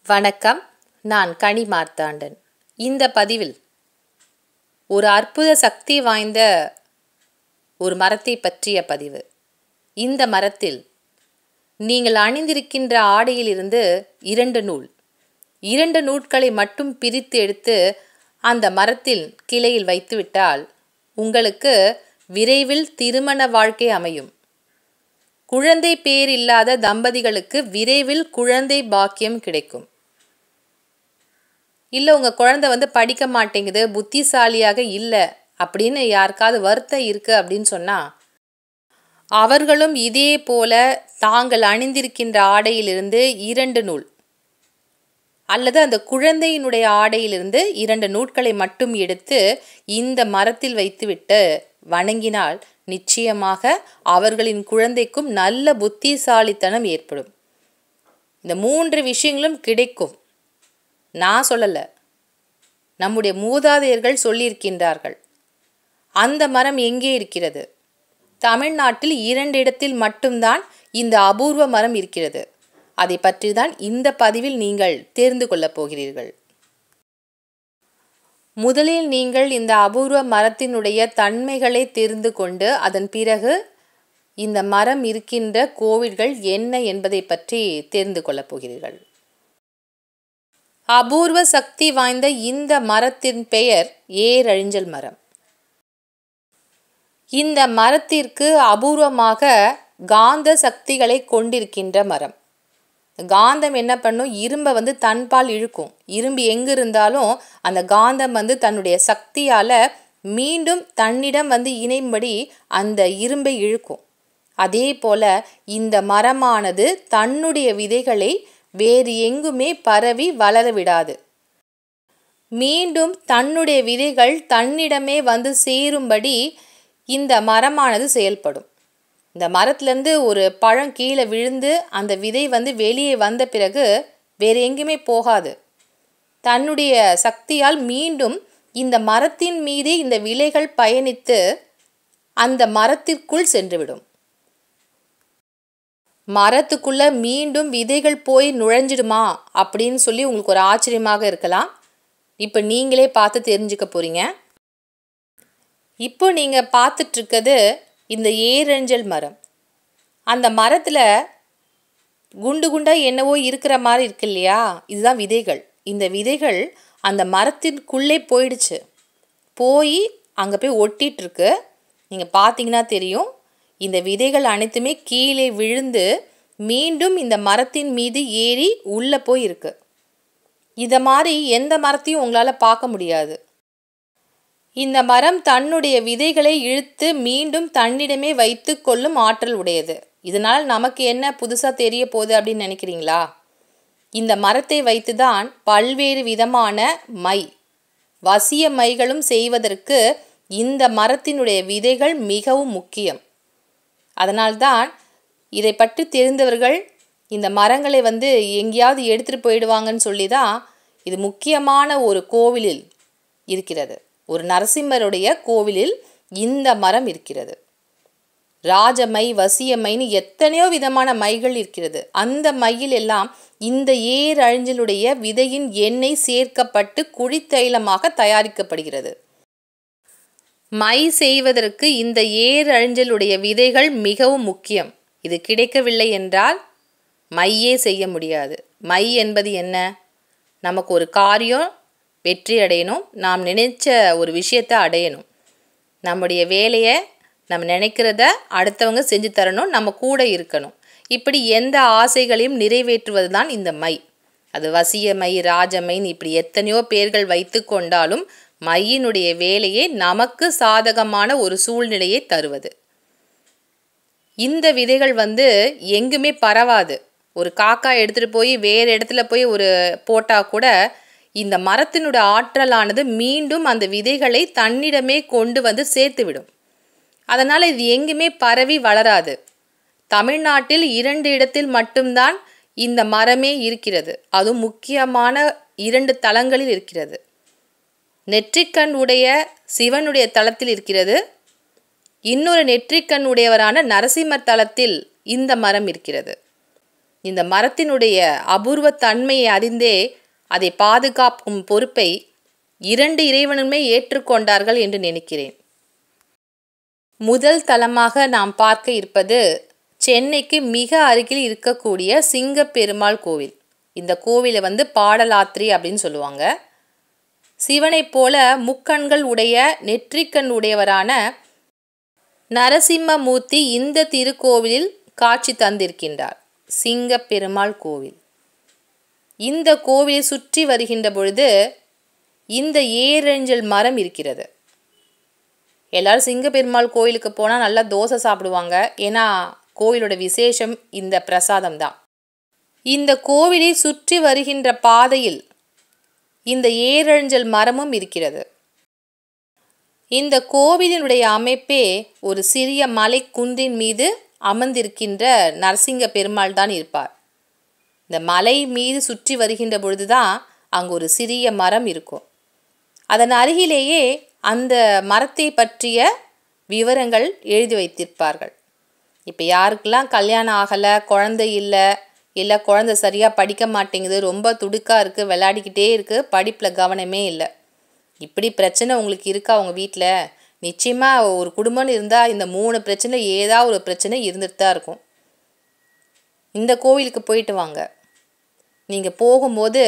வணக்கம். நான் கனி மார்த்தாண்டன். இந்த பதிவில் ஒரு அற்புத சக்தி வாய்ந்த ஒரு மரத்தை பற்றிய பதிவு. இந்த மரத்தில் நீங்கள் அணிந்திருக்கின்ற ஆடையிலிருந்து 2 நூட்களை மட்டும் பிரித்து எடுத்து அந்த மரத்தில் கிளையில் வைத்துவிட்டால் உங்களுக்கு விரைவில் திருமண வாழ்க்கை அமையும். குழந்தை பேர் இல்லாத தம்பதிகளுக்கு விரைவில் குழந்தை பாக்கியம் கிடைக்கும். இல்லை உங்கள் குழந்தை படிக்க மாட்டேங்குது, புத்திசாலியாக இல்லை அப்படின்னு யாருக்காவது வருத்தம் இருக்குது அப்படின்னு சொன்னால் அவர்களும் இதே போல தாங்கள் அணிந்திருக்கின்ற ஆடையிலிருந்து 2 நூல் அல்லது அந்த குழந்தையினுடைய ஆடையிலிருந்து 2 நூட்களை மட்டும் எடுத்து இந்த மரத்தில் வைத்துவிட்டு வணங்கினால் நிச்சயமாக அவர்களின் குழந்தைக்கும் நல்ல புத்திசாலித்தனம் ஏற்படும். இந்த 3 விஷயங்களும் கிடைக்கும். நான் சொல்லலை, நம்முடைய மூதாதையர்கள் சொல்லியிருக்கின்றார்கள். அந்த மரம் எங்கே இருக்கிறது? தமிழ்நாட்டில் 2 இடத்தில் மட்டும்தான் இந்த அபூர்வ மரம் இருக்கிறது. அதை பற்றி தான் இந்த பதிவில் நீங்கள் தெரிந்து கொள்ளப் போகிறீர்கள். முதலில் நீங்கள் இந்த அபூர்வ மரத்தினுடைய தன்மைகளை தெரிந்து கொண்டு அதன் பிறகு இந்த மரம் இருக்கின்ற கோவில்கள் என்ன என்பதை பற்றி தெரிந்து கொள்ளப் போகிறீர்கள். அபூர்வ சக்தி வாய்ந்த இந்த மரத்தின் பெயர் ஏரழிஞ்சல் மரம். இந்த மரத்திற்கு அபூர்வமாக காந்த சக்திகளை கொண்டிருக்கின்ற மரம். காந்தம் என்ன பண்ணும்? இரும்பை தன்பால் இழுக்கும். இரும்பு எங்கு இருந்தாலும் அந்த காந்தம் தன்னுடைய சக்தியால் மீண்டும் தன்னிடம் இணையும்படி அந்த இரும்பை இழுக்கும். அதே போல இந்த மரமானது தன்னுடைய விதைகளை வேறு எங்குமே பரவி வளர விடாது. மீண்டும் தன்னுடைய விதைகள் தன்னிடமே சேரும்படி இந்த மரமானது செயல்படும். இந்த மரத்துலேருந்து ஒரு பழம் கீழே விழுந்து அந்த விதை வெளியே வந்த பிறகு வேறு எங்குமே போகாது. தன்னுடைய சக்தியால் மீண்டும் இந்த மரத்தின் மீது இந்த விலைகள் பயணித்து அந்த மரத்திற்குள் சென்றுவிடும். மரத்துக்குள்ளே மீண்டும் விதைகள் போய் நுழைஞ்சிடுமா அப்படின்னு சொல்லி உங்களுக்கு ஒரு ஆச்சரியமாக இருக்கலாம். இப்போ நீங்களே பார்த்து தெரிஞ்சுக்க போகிறீங்க. இப்போ நீங்கள் பார்த்துட்ருக்கிறது இந்த ஏரழிஞ்சல் மரம். அந்த மரத்தில் குண்டு குண்டாக என்னவோ இருக்கிற மாதிரி இருக்கு இல்லையா? இதுதான் விதைகள். இந்த விதைகள் அந்த மரத்திற்குள்ளே போயிடுச்சு. போய் அங்கே போய் ஒட்டிகிட்ருக்கு. நீங்கள் பார்த்தீங்கன்னா தெரியும். இந்த விதைகள் அனைத்துமே கீழே விழுந்து மீண்டும் இந்த மரத்தின் மீது ஏறி உள்ளே போய் இருக்கு. இதை மாதிரி எந்த மரத்தையும் உங்களால் பார்க்க முடியாது. இந்த மரம் தன்னுடைய விதைகளை இழுத்து மீண்டும் தன்னிடமே வைத்து கொள்ளும் ஆற்றல் உடையது. இதனால் நமக்கு என்ன புதுசாக தெரிய போகுது அப்படின்னு நினைக்கிறீங்களா? இந்த மரத்தை வைத்து தான் பல்வேறு விதமான வசிய மைகளும் செய்வதற்கு இந்த மரத்தினுடைய விதைகள் மிகவும் முக்கியம். அதனால்தான் இதை பற்றி தெரிந்தவர்கள் இந்த மரங்களை எங்கேயாவது எடுத்துகிட்டு போயிடுவாங்கன்னு சொல்லி தான் இது முக்கியமான ஒரு கோவிலில் இருக்கிறது. ஒரு நரசிம்மருடைய கோவிலில் இந்த மரம் இருக்கிறது. ராஜமை, வசியமைன்னு எத்தனையோ விதமான மைகள் இருக்கிறது. அந்த மையில் எல்லாம் இந்த ஏரழிஞ்சலுடைய விதையின் எண்ணெய் சேர்க்கப்பட்டு குழித்தைலமாக தயாரிக்கப்படுகிறது. மை செய்வதற்கு இந்த ஏரழிஞ்சலுடைய விதைகள் மிகவும் முக்கியம். இது கிடைக்கவில்லை என்றால் மையே செய்ய முடியாது. மை என்பது என்ன? நமக்கு ஒரு காரியம் வெற்றி அடையணும், நாம் நினைச்ச ஒரு விஷயத்தை அடையணும், நம்முடைய வேலையை நம்ம நினைக்கிறத அடுத்தவங்க செஞ்சு தரணும், நம்ம கூட இருக்கணும். இப்படி எந்த ஆசைகளையும் நிறைவேற்றுவது தான் இந்த மை. அது வசியமை, ராஜமைன்னு இப்படி எத்தனையோ பேர்கள் வைத்து கொண்டாலும் மையினுடைய வேலையே நமக்கு சாதகமான ஒரு சூழ்நிலையை தருவது. இந்த விதைகள் எங்குமே பரவாது. ஒரு காக்கா எடுத்துகிட்டு போய் வேறு இடத்துல போய் ஒரு போட்டால் கூட இந்த மரத்தினுடைய ஆற்றலானது மீண்டும் அந்த விதைகளை தன்னிடமே கொண்டு சேர்த்துவிடும். அதனால் இது எங்குமே பரவி வளராது. தமிழ்நாட்டில் 2 இடத்தில் மட்டும்தான் இந்த மரமே இருக்கிறது. அதுவும் முக்கியமான 2 தலங்களில் இருக்கிறது. நெற்றிக்கண் உடைய சிவனுடைய தலத்தில் இருக்கிறது. இன்னொரு நெற்றிக்கண் உடையவரான நரசிம்மர் தலத்தில் இந்த மரம் இருக்கிறது. இந்த மரத்தினுடைய அபூர்வ தன்மையை அறிந்தே அதை பாதுகாக்கும் பொறுப்பை 2 இறைவனுமே ஏற்றுக்கொண்டார்கள் என்று நினைக்கிறேன். முதல் தலமாக நாம் பார்க்க இருப்பது சென்னைக்கு மிக அருகில் இருக்கக்கூடிய சிங்கப்பெருமாள் கோவில். இந்த கோவிலை பாடலாத்திரி அப்படின்னு சொல்லுவாங்க. சிவனைப் போல முக்கண்கள் உடைய நெற்றிக்கண் உடையவரான நரசிம்மமூர்த்தி இந்த திருக்கோவிலில் காட்சி தந்திருக்கின்றார். சிங்கப்பெருமாள் கோவில். இந்த கோவிலை சுற்றி வருகின்ற பொழுது இந்த ஏரஞ்சல் மரம் இருக்கிறது. எல்லாரும் சிங்கப்பெருமாள் கோயிலுக்கு போனால் நல்லா தோசை சாப்பிடுவாங்க. ஏன்னா கோவிலோட விசேஷம் இந்த பிரசாதம் தான். இந்த கோவிலை சுற்றி வருகின்ற பாதையில் இந்த ஏரஞ்சல் மரமும் இருக்கிறது. இந்த கோவிலினுடைய அமைப்பே ஒரு சிறிய மலை குன்றின் மீது அமர்ந்திருக்கின்ற நரசிங்க பெருமாள் தான் இருப்பார். இந்த மலை மீது சுற்றி வருகின்ற பொழுதுதான் அங்கு ஒரு சிறிய மரம் இருக்கும். அதன் அருகிலேயே அந்த மரத்தை பற்றிய விவரங்கள் எழுதி வைத்திருப்பார்கள். இப்போ யாருக்கெல்லாம் கல்யாணம் ஆகலை, குழந்தை இல்லை குழந்தை சரியாக படிக்க மாட்டேங்குது, ரொம்ப துடுக்காக இருக்குது, விளையாடிக்கிட்டே இருக்குது, படிப்பில் கவனமே இல்லை, இப்படி பிரச்சனை உங்களுக்கு இருக்கா உங்கள் வீட்டில்? நிச்சயமாக ஒரு குடும்பம்னு இருந்தால் இந்த 3 பிரச்சனை ஏதாவது ஒரு பிரச்சனை இருந்துட்டு தான் இருக்கும். இந்த கோவிலுக்கு போயிட்டு வாங்க. நீங்கள் போகும்போது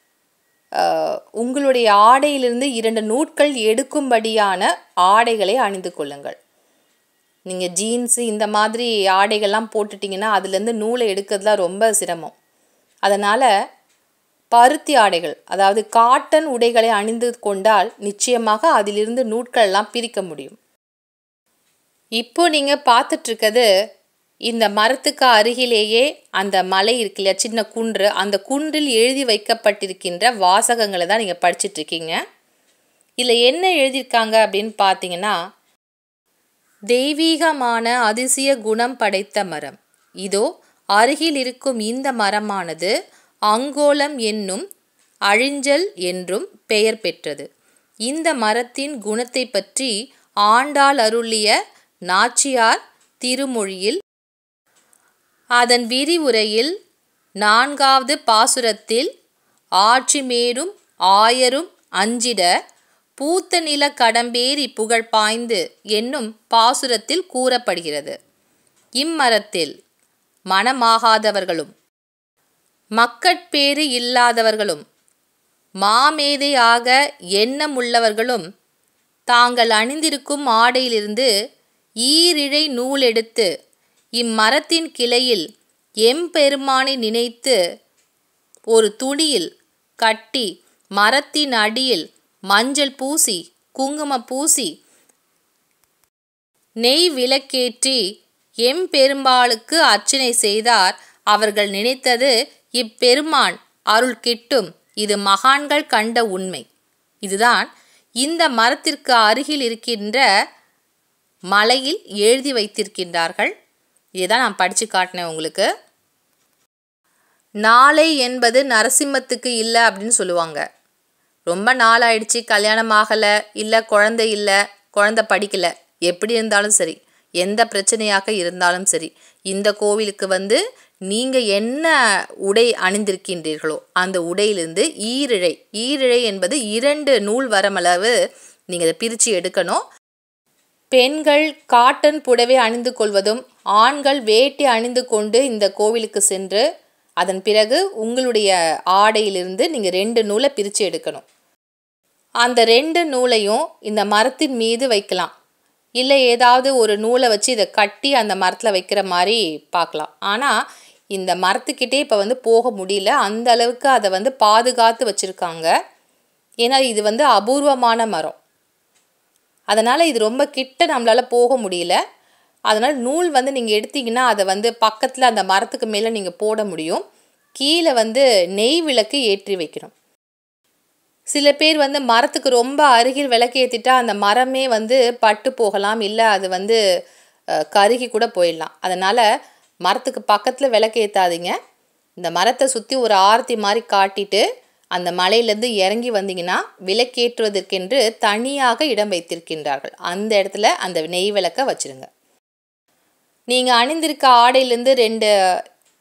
உங்களுடைய ஆடையிலிருந்து 2 நூட்கள் எடுக்கும்படியான ஆடைகளை அணிந்து கொள்ளுங்கள். நீங்கள் ஜீன்ஸு இந்த மாதிரி ஆடைகள்லாம் போட்டுட்டிங்கன்னா அதுலேருந்து நூலை எடுக்கிறதுலாம் ரொம்ப சிரமம். அதனால் பருத்தி ஆடைகள், அதாவது காட்டன் உடைகளை அணிந்து கொண்டால் நிச்சயமாக அதிலிருந்து நூட்களெல்லாம் பிரிக்க முடியும். இப்போ நீங்கள் பார்த்துட்ருக்கிறது இந்த மரத்துக்கு அருகிலேயே அந்த மலை இருக்கு இல்லையா, சின்ன குன்று, அந்த குன்றில் எழுதி வைக்கப்பட்டிருக்கின்ற வாசகங்களை தான் நீங்கள் படிச்சிட்ருக்கீங்க. இதில் என்ன எழுதியிருக்காங்க அப்படின்னு பார்த்தீங்கன்னா, தெய்வீகமான அதிசய குணம் படைத்த மரம் இதோ அருகில் இருக்கும் இந்த மரமானது அங்கோலம் என்னும் அழிஞ்சல் என்றும் பெயர் பெற்றது. இந்த மரத்தின் குணத்தை பற்றி ஆண்டாள் அருளிய நாச்சியார் திருமொழியில் அதன் விரிவுரையில் 4வது பாசுரத்தில் ஆட்சிமேரும் ஆயரும் அஞ்சிட பூத்த நில கடம்பேறி புகழ் பாய்ந்து என்னும் பாசுரத்தில் கூறப்படுகிறது. இம்மரத்தில் மனமாகாதவர்களும் மக்கட்பேறு இல்லாதவர்களும் மாமேதையாக எண்ணமுள்ளவர்களும் தாங்கள் அணிந்திருக்கும் ஆடையிலிருந்து ஈரிழை நூலெடுத்து இம்மரத்தின் கிளையில் எம்பெருமானை நினைத்து ஒரு துணியில் கட்டி மரத்தின் அடியில் மஞ்சள் பூசி குங்குமம் பூசி நெய் விளக்கேற்றி எம்பெருமாளுக்கு அர்ச்சனை செய்தார். அவர்கள் நினைத்தது இப்பெருமான் அருள் கிட்டும். இது மகான்கள் கண்ட உண்மை. இதுதான் இந்த மரத்திற்கு அருகில் இருக்கின்ற மலையில் எழுதி வைத்திருக்கின்றார்கள். இதுதான் நான் படித்து காட்டினேன் உங்களுக்கு. நாளை என்பது நரசிம்மத்துக்கு இல்லை அப்படின்னு சொல்லுவாங்க. ரொம்ப நாள் ஆயிடுச்சு, கல்யாணம் ஆகலை, இல்லை குழந்தை இல்லை, குழந்தை படிக்கலை, எப்படி இருந்தாலும் சரி, எந்த பிரச்சனையாக இருந்தாலும் சரி, இந்த கோவிலுக்கு நீங்கள் என்ன உடை அணிந்திருக்கின்றீர்களோ அந்த உடையிலிருந்து ஈரிழை என்பது 2 நூல் வரமளவு நீங்கள் அதை பிரித்து எடுக்கணும். பெண்கள் காட்டன் புடவை அணிந்து கொள்வதும் ஆண்கள் வேட்டி அணிந்து கொண்டு இந்த கோவிலுக்கு சென்று அதன் பிறகு உங்களுடைய ஆடையிலிருந்து நீங்கள் 2 நூலை பிரித்து எடுக்கணும். அந்த 2 நூலையும் இந்த மரத்தின் மீது வைக்கலாம். இல்லை ஏதாவது ஒரு நூலை வச்சு இதை கட்டி அந்த மரத்தில் வைக்கிற மாதிரி பார்க்கலாம். ஆனால் இந்த மரத்துக்கிட்டே இப்போ போக முடியல. அந்த அளவுக்கு அதை பாதுகாத்து வச்சுருக்காங்க. ஏன்னா இது அபூர்வமான மரம். அதனால் இது ரொம்ப கிட்ட நம்மளால் போக முடியல. அதனால் நூல் நீங்கள் எடுத்திங்கன்னா அதை பக்கத்தில் அந்த மரத்துக்கு மேலே நீங்கள் போட முடியும். கீழே நெய் விளக்கு ஏற்றி வைக்கணும். சில பேர் மரத்துக்கு ரொம்ப அருகில் விளக்கு ஏற்றிட்டா அந்த மரமே பட்டு போகலாம், இல்லை அது கருகி கூட போயிடலாம். அதனால் மரத்துக்கு பக்கத்தில் விளக்கு ஏற்றாதீங்க. இந்த மரத்தை சுற்றி ஒரு ஆரத்தி மாதிரி காட்டிட்டு அந்த மலையிலேருந்து இறங்கி வந்தீங்கன்னா விளக்கேற்றுவதற்கென்று தனியாக இடம் வைத்திருக்கின்றார்கள். அந்த இடத்துல அந்த நெய் விளக்கை வச்சுருங்க. நீங்கள் அணிந்திருக்க ஆடையிலேருந்து 2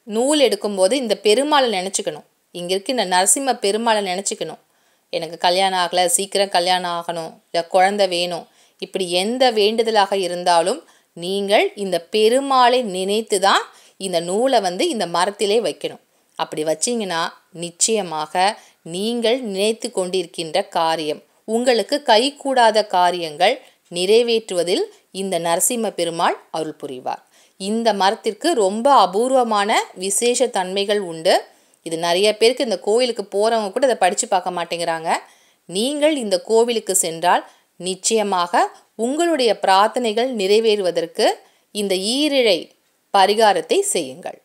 நூல் எடுக்கும்போது இந்த பெருமாளை நினச்சிக்கணும். இங்கே இருக்க இந்த நரசிம்ம பெருமாளை நினச்சிக்கணும். எனக்கு கல்யாணம் ஆகலை, சீக்கிரம் கல்யாணம் ஆகணும், இல்லை குழந்தை வேணும், இப்படி எந்த வேண்டுதலாக இருந்தாலும் நீங்கள் இந்த பெருமாளை நினைத்து தான் இந்த நூலை இந்த மரத்திலே வைக்கணும். அப்படி வச்சிங்கன்னா நிச்சயமாக நீங்கள் நினைத்து கொண்டிருக்கின்ற காரியம், உங்களுக்கு கைகூடாத காரியங்கள் நிறைவேற்றுவதில் இந்த நரசிம்ம பெருமாள் அருள் புரிவார். இந்த மரத்திற்கு ரொம்ப அபூர்வமான விசேஷ தன்மைகள் உண்டு. இது நிறைய பேருக்கு இந்த கோவிலுக்கு போகிறவங்க கூட இதை படித்து பார்க்க மாட்டேங்கிறாங்க. நீங்கள் இந்த கோவிலுக்கு சென்றால் நிச்சயமாக உங்களுடைய பிரார்த்தனைகள் நிறைவேறுவதற்கு இந்த ஈரிழை பரிகாரத்தை செய்யுங்கள்.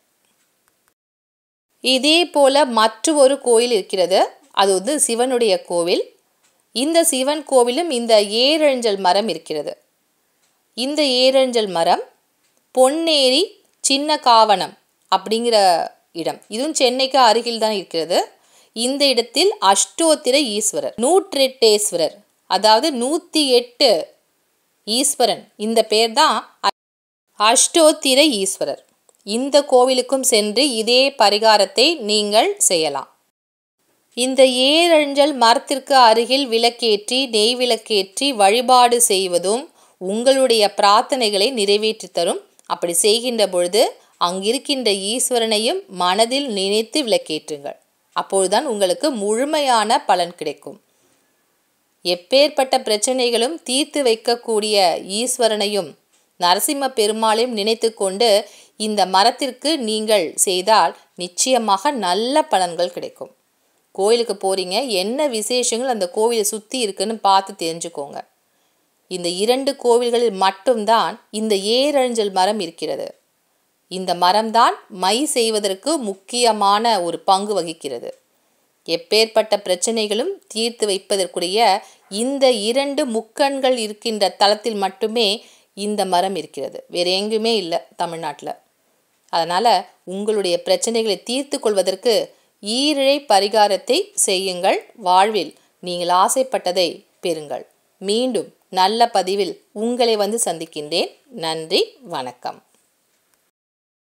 இதே போல மற்றொரு கோயில் இருக்கிறது. அது சிவனுடைய கோவில். இந்த சிவன் கோவிலும் இந்த ஏரஞ்சல் மரம் இருக்கிறது. இந்த ஏரஞ்சல் மரம் பொன்னேரி சின்ன காவனம் அப்படிங்கிற இடம், இதுவும் சென்னைக்கு அருகில் தான் இருக்கிறது. இந்த இடத்தில் அஷ்டோத்திர ஈஸ்வரர், 108 அதாவது 108 ஈஸ்வரன், இந்த பேர் தான் அஷ்டோத்திர ஈஸ்வரர். இந்த கோவிலுக்கும் சென்று இதே பரிகாரத்தை நீங்கள் செய்யலாம். இந்த ஏரஞ்சல் மரத்திற்கு அருகில் விளக்கேற்றி நெய் விளக்கேற்றி வழிபாடு செய்வதும் உங்களுடைய பிரார்த்தனைகளை நிறைவேற்றி தரும். அப்படி செய்கின்ற பொழுது அங்கிருக்கின்ற ஈஸ்வரனையும் மனதில் நினைத்து விளக்கேற்றுங்கள். அப்பொழுதுதான் உங்களுக்கு முழுமையான பலன் கிடைக்கும். எப்பேற்பட்ட பிரச்சனைகளும் தீர்த்து வைக்கக்கூடிய ஈஸ்வரனையும் நரசிம்ம பெருமாளையும் நினைத்து கொண்டு இந்த மரத்திற்கு நீங்கள் செய்தால் நிச்சயமாக நல்ல பலன்கள் கிடைக்கும். கோயிலுக்கு போகிறீங்க, என்ன விசேஷங்கள் அந்த கோவிலை சுற்றி இருக்குன்னு பார்த்து தெரிஞ்சுக்கோங்க. இந்த 2 கோவில்களில் மட்டும்தான் இந்த ஏரஞ்சல் மரம் இருக்கிறது. இந்த மரம்தான் மை செய்வதற்கு முக்கியமான ஒரு பங்கு வகிக்கிறது. எப்பேற்பட்ட பிரச்சனைகளும் தீர்த்து வைப்பதற்குரிய இந்த 2 முக்கண்கள் இருக்கின்ற தலத்தில் மட்டுமே இந்த மரம் இருக்கிறது. வேறு எங்குமே இல்லை தமிழ்நாட்டில். அதனால் உங்களுடைய பிரச்சனைகளை தீர்த்து கொள்வதற்கு ஈரிழை பரிகாரத்தை செய்யுங்கள். வாழ்வில் நீங்கள் ஆசைப்பட்டதை பெறுங்கள். மீண்டும் நல்ல பதிவில் உங்களை சந்திக்கின்றேன். நன்றி, வணக்கம்.